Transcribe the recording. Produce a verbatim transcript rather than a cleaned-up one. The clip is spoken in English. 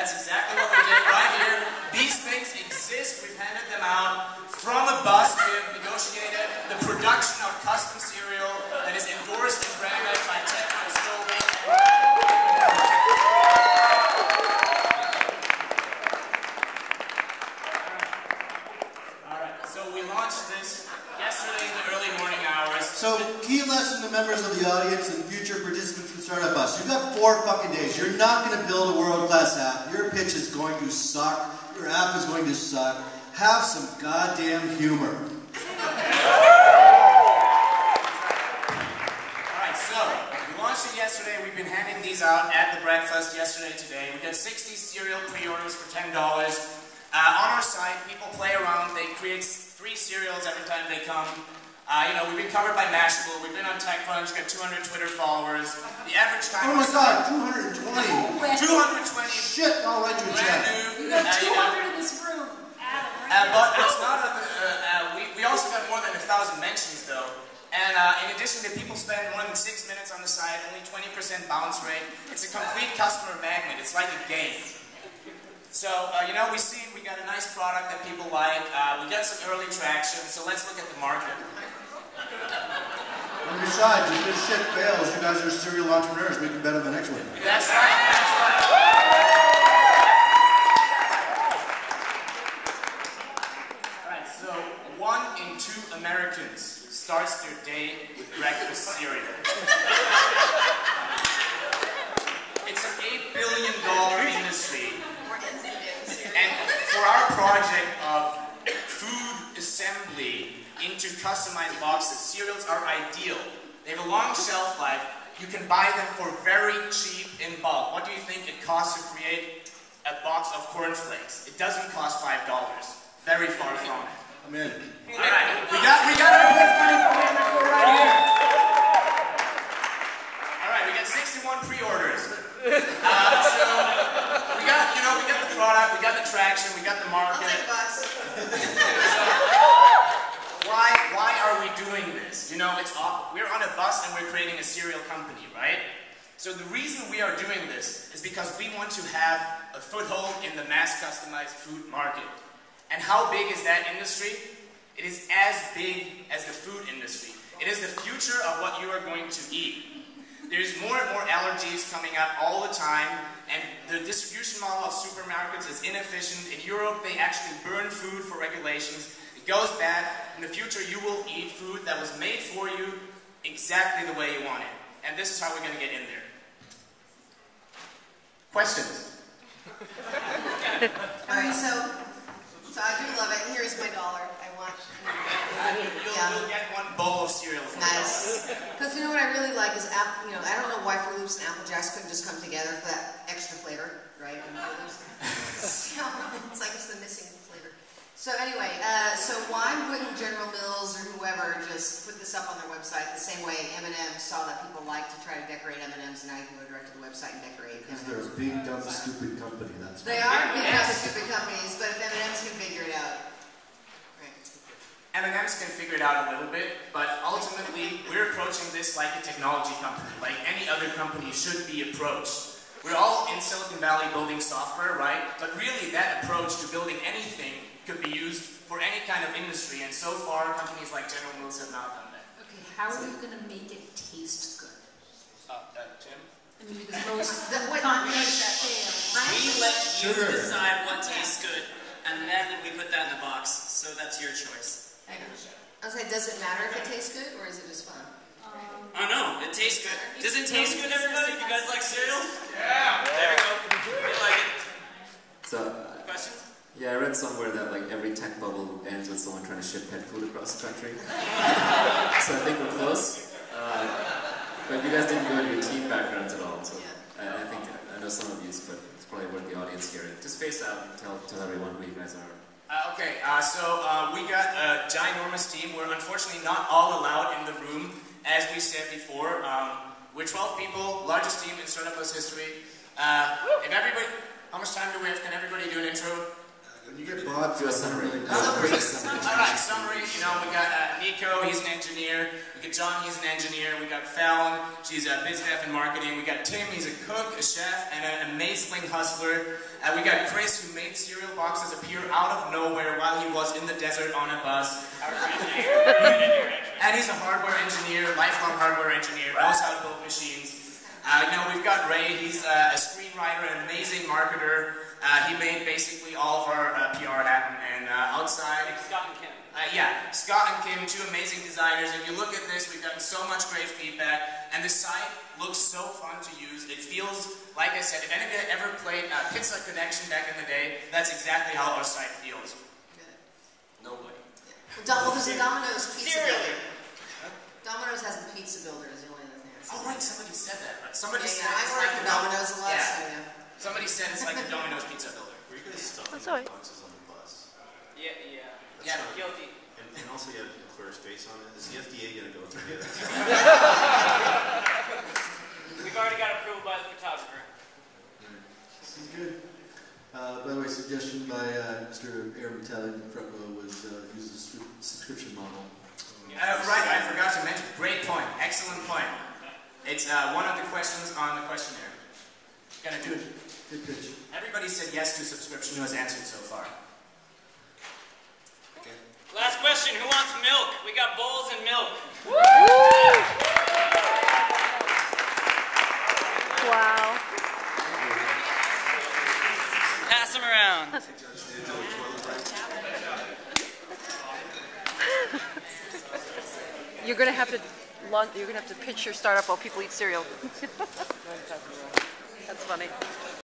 That's exactly what we did right here. These things exist. We've handed them out from a bus. We have negotiated the production of custom cereal that is endorsed and branded by Tech and Stove. Alright, so we launched this yesterday in the early morning hours. So, key lesson to members of the audience and future participants in Startup Bus. You've got four fucking days. You're not going to build a world-class app. Your pitch is going to suck. Your app is going to suck. Have some goddamn humor. Alright, so, we launched it yesterday. We've been handing these out at the breakfast yesterday, today. We got sixty cereal pre-orders for ten dollars. Uh, on our site, people play around. They create three cereals every time they come. Uh, you know, we've been covered by Mashable, we've been on TechCrunch, got two hundred Twitter followers. The average time... Oh my god, two hundred twenty! two hundred twenty! Shit, I'll write you a check. You got two hundred uh, in this room. Adam, right uh, but it's not... A, uh, uh, we, we also got more than a thousand mentions, though. And uh, in addition to people spend more than six minutes on the site, only twenty percent bounce rate. It's a complete customer magnet. It's like a game. So, uh, you know, we see we got a nice product that people like. Uh, we got some early traction, so let's look at the market. And besides, if this shit fails, you guys are serial entrepreneurs. We can bet on the next one. That's right, that's right. Alright, so one in two Americans starts their day with breakfast cereal. It's an eight billion dollar industry. And for our project of food assembly into customized boxes, cereals are ideal. They have a long shelf life. You can buy them for very cheap in bulk. What do you think it costs to create a box of cornflakes? It doesn't cost five dollars. Very far from it. I'm in. Alright, we got, we got our first money from America right here. Alright, we got sixty-one pre-orders. Uh, so, we got, you know, we got the product, we got the traction, we got the market. I'll take bucks. So, why, why are we doing this? You know, it's we're on a bus and we're creating a cereal company, right? So the reason we are doing this is because we want to have a foothold in the mass customized food market. And how big is that industry? It is as big as the food industry. It is the future of what you are going to eat. There's more and more allergies coming up all the time, and the distribution model of supermarkets is inefficient. In Europe, they actually burn food for regulations. It goes bad. In the future, you will eat food that was made for you exactly the way you want it. And this is how we're going to get in there. Questions? Alright, so, so I do love it. Here's my dollar. I want... You'll, Yeah. you'll get one bowl of cereal for Nice. Because you know what I really like is, app, you know, I don't know why Fruit Loops and Apple Jacks couldn't just come together for that extra flavor, right? And so, it's like it's the missing flavor. So anyway, uh, so why wouldn't General Mills or whoever just put this up on their website the same way M and M's saw that people like to try to decorate M and M's, and now you can go direct to the website and decorate M and M's. Because they're a big, dumb, stupid company. That's They why. are big, Yes. dumb, stupid companies, but if M and M's can figure it out. M and M's can figure it out a little bit, but ultimately, we're approaching this like a technology company, like any other company should be approached. We're all in Silicon Valley building software, right? But really, that approach to building anything could be used for any kind of industry, and so far, companies like General Mills have not done that. Okay, how are you going to make it taste good? Uh, uh, Tim? I mean, because most That- what- companies fail. We let you Sugar. decide what tastes good, and then we put that in the box, so that's your choice. I was like, does it matter if it tastes good, or is it just fun? Um, Oh no, it tastes good. Does it taste good, everybody? You guys like cereal? Yeah! There we go. You like it. So, Questions? yeah, I read somewhere that like every tech bubble ends with someone trying to ship pet food across the country. So I think we're close. Uh, but you guys didn't go into your team backgrounds at all, so I, I think I know some of you, but it's probably worth the audience hearing. Just face out and tell tell everyone who you guys are. Uh, okay, uh, so uh, we got a ginormous team. We're unfortunately not all allowed in the room, as we said before. Um, we're twelve people, largest team in Startup Bus history. Uh, if everybody, how much time do we have? Can everybody do an intro? When you get bought, Do a summary. really Uh, Summary. quick summary. All right, summary. You know, we got uh, Nico. He's an engineer. We got John, he's an engineer. We got Fallon, she's a biz dev and marketing. We got Tim, he's a cook, a chef, and an amazing hustler. Uh, we got Chris, who made cereal boxes appear out of nowhere while he was in the desert on a bus. And he's a hardware engineer, lifelong hardware engineer, knows how to build machines. Uh, you know, we've got Ray, he's uh, a screenwriter, an amazing marketer. Uh, he made basically all of our uh, P R happen, and uh, outside... Scott and Kim. Uh, yeah, Scott and Kim, two amazing designers. If you look at this, we've gotten so much great feedback, and the site looks so fun to use. It feels, like I said, if anybody ever played uh, Pizza Connection back in the day, that's exactly how our site feels. Nobody. Yeah. Well, there's a Domino's Pizza Cereal. Builder. Domino's has the Pizza Builder is the only other thing I Oh, right, somebody said that. Right? Somebody Yeah, said yeah, I it's work like for the Domino's a lot, yeah. so yeah. Somebody said it's like the Domino's Pizza Builder. Were you guys stuffing That's all right. boxes on the bus? Yeah, yeah. That's Yeah. not- Guilty. And, and also you have McClure's face on it. Is the F D A going to go through this? We've already got approval by the photographer. This is good. Uh, by the way, suggestion by uh, Mister Aaron Battalion in the front row was uh, use a stru- subscription model. Uh, right, I forgot to mention. Great point. Excellent point. It's uh, one of the questions on the questionnaire. Gonna do it. Good pitch. Everybody said yes to subscription who has answered so far. Okay. Last question, who wants milk? We got bowls and milk. Wow. Pass them around. You're gonna have to launch, you're gonna have to pitch your startup while people eat cereal. That's funny.